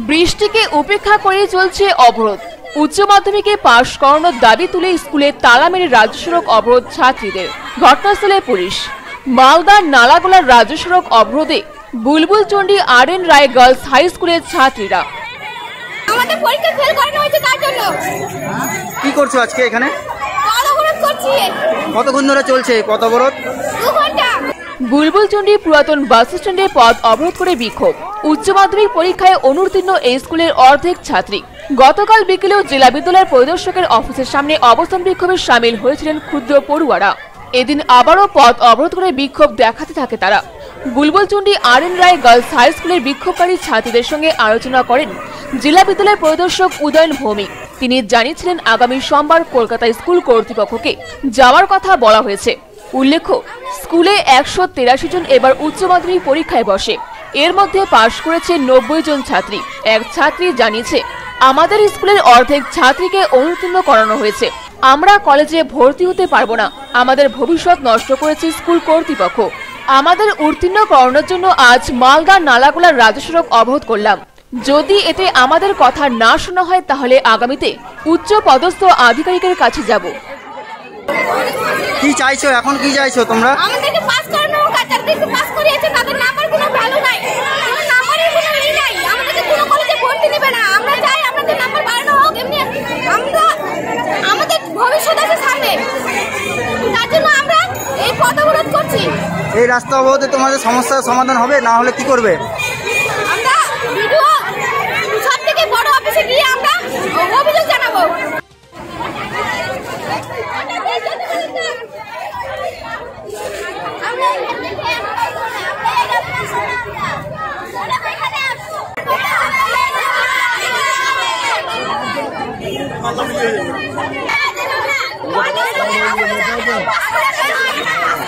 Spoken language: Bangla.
বৃষ্টিকে উপেক্ষা করে চলছে অবরোধ। উচ্চ মাধ্যমিকে পাশ করানোর দাবি তুলে স্কুলে তালা মেরে রাজ্য সড়ক অবরোধ ছাত্রীদের। ঘটনাস্থলে পুলিশ। মালদার নালাগোলার রাজ্য সড়ক অবরোধে Bulbulchandi RN Roy girls high স্কুলের ছাত্রীরা। আমাদের পরীক্ষা ফেল করানো হয়েছে তার জন্য। কি করছো আজকে এখানে? অবরোধ করছি। কতক্ষণ ধরে চলছে পথ অবরোধ? 2 ঘন্টা। বুলবুলচন্ডী পুরাতন বাস স্ট্যান্ডে পথ অবরোধ করে বিক্ষোভ। উচ্চ মাধ্যমিক পরীক্ষায় অনুত্তীর্ণ এই স্কুলের অর্ধেক ছাত্রী। গতকাল বিকেলেও জেলা বিদ্যালয়ের পরিদর্শকের অফিসের সামনে অবস্থান বিক্ষোভে সামিল হয়েছিলেন ক্ষুদ্র পড়ুয়ারা। এদিন আবারও পথ অবরোধ করে বিক্ষোভ দেখাতে থাকে তারা। Bulbulchandi RN Roy girls high স্কুলের বিক্ষোভকারী ছাত্রীদের সঙ্গে আলোচনা করেন জেলা বিদ্যালয়ের পরিদর্শক উদয়ন ভৌমিক। তিনি জানিয়েছিলেন আগামী সোমবার কলকাতা স্কুল কর্তৃপক্ষকে যাওয়ার কথা বলা হয়েছে। উল্লেখ্য, স্কুলে 183 জন এবার উচ্চ মাধ্যমিক পরীক্ষায় বসে। এর মধ্যে পাশ করেছে 90 জন ছাত্রী। এক ছাত্রী জানিয়েছে, আমাদের স্কুলের অর্ধেক ছাত্রীকে অনুত্তীর্ণ করানো হয়েছে। আমরা কলেজে ভর্তি হতে পারবো না। আমাদের ভবিষ্যৎ নষ্ট করেছে স্কুল কর্তৃপক্ষ। আমাদের উত্তীর্ণ করানোর জন্য আজ মালদা নালাগোলার রাজ্য সড়ক অবরোধ করলাম। যদি এতে আমাদের কথা না শোনা হয় তাহলে আগামীতে উচ্চ পদস্থ আধিকারিকের কাছে যাব। কি চাইছো এখন? কি চাইছো তোমরা? আমাদেরকে পাস করানো, যাদেরকে পাস করিয়েছে তাদের নাম্বার কোনো ভ্যালু নাই। কোনো নাম্বারের কোনো ই নাই। আমাদেরকে কোনো কলেজে ভর্তি নেবে না। আমরা চাই আমাদের নাম্বার বাড়ানো হোক। এমনি আমরা আমাদের ভবিষ্যৎ আছে সামনে। তার জন্য আমরা এই পথ অবরোধ করছি। এই রাস্তা অবরোধে তোমাদের সমস্যার সমাধান হবে না হলে কি করবে? আমরা ভিডিও সবথেকে বড় অফিসে গিয়ে আমরা অভিযোগ জানাবো। আমরা